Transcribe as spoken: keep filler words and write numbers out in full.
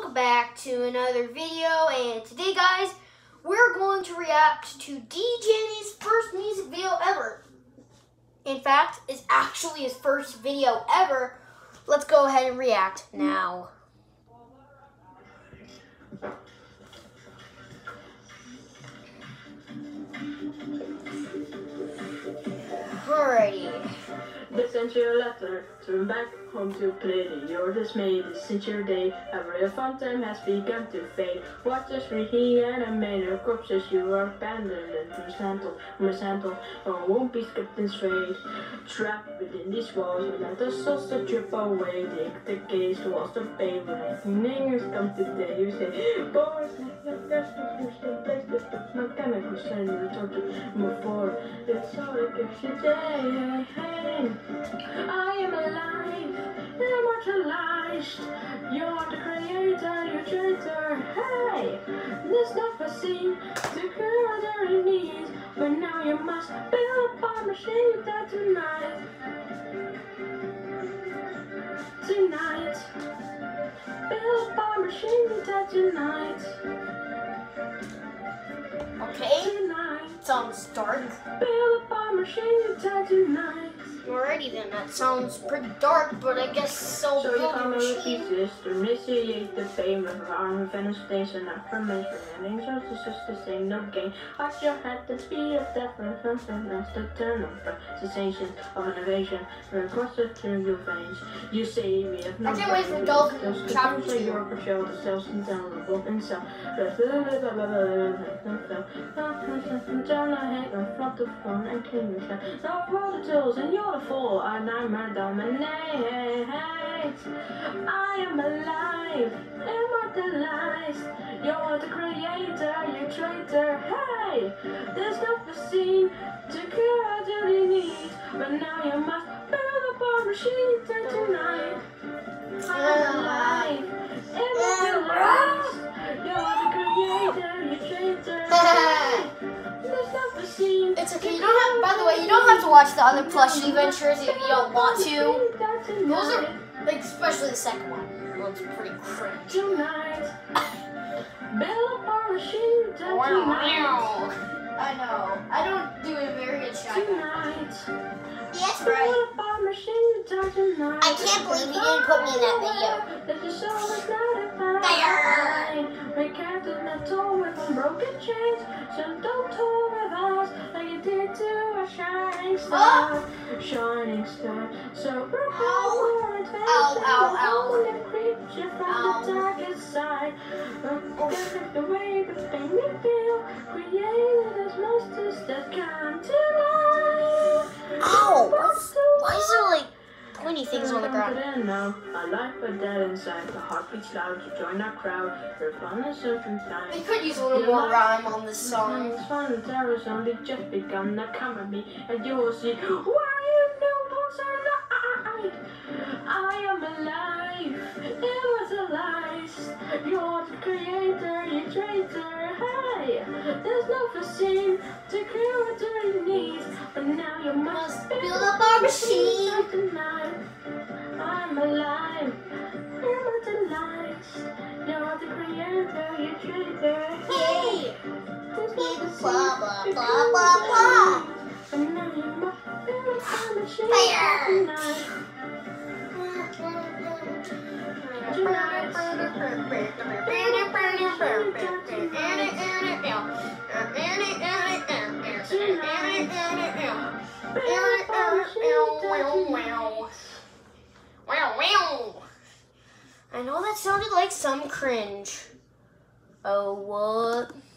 welcome back to another video, and today guys, we're going to react to Djany's first music video ever. In fact, it's actually his first video ever. Let's go ahead and react now. Alrighty. They sent you a letter, turn back home to play. You're dismayed, since your day, a real fun time has begun to fade. Watch us reanimated corpses, you are abandoned and mishandled, mishandled, or won't be skipped and strayed. Trapped within these walls, without the souls to trip away. Take the gaze towards the bay, when ningers come today. You say, boys, there's no future place, but no chemical send you return to move forward. It's all it gives you day. I am alive, immortalized. You're the creator, you traitor. Hey, this stuff I seen to cure their needs, but now you must build a bomb machine that tonight. Tonight, build a bomb machine that tonight. Okay. Tonight, sounds dark. Build a bomb machine that tonight. Alrighty then, that sounds pretty dark, but I guess so. So you build a come with machine. pieces to initiate the fame of our manifestation, affirmation, and so it's just the same, no gain. Watch your head, the speed of death, and something that's the turnover, cessation of innovation, and closer to your veins. You say we have no. I can't wait for Dolphin chapter two. Your portrayal of self and downloadable and self. John, I hate on flop the phone and king of that. No volatiles, and you're the fool, and I'm a dominate. I am alive, immortalized. You're the creator, you traitor. Hey, there's no vaccine to cure our dirty needs, but now you must build a bomb machine for tonight. I'm alive, immortalized. You're the creator, you traitor. Hey, there's no vaccine. It's okay. You don't have. By the way, you don't have to watch the other plushie ventures if you don't want to. Those are like, especially the second one. It looks pretty cringe. Tonight, build a bomb machine tonight. I know. I don't do a very good shot. Tonight. Yes, right. I can't believe you didn't put me in that video. Fire! We can't do that tour with broken chains, so don't tour with us like you did to a shining star. Shining star. So broken Ow. Ow, ow, ow. And creature from the darkest side. Look the way the thing we feel, created as monsters that come to life. Ow! What's, why is there like pointy things on the ground? Now, a life but dead inside. The heart beats loud to join our crowd. We're fun a certain time. They could use a little more rhyme on this song. It's fun and terror's only just begun. Now come with me and you will see where you know those are not. I am alive, immortalized. You're the creator, you traitor. Hey, there's no vaccine to cure dirty needs, but now you must Build up our machine. Tonight. I'm alive, immortalized. You're the creator, you traitor. Yay! There's no vaccine Blah blah to blah cure blah blah. and now you must build a machine Fire! tonight. I know that sounded like some cringe. Oh, what?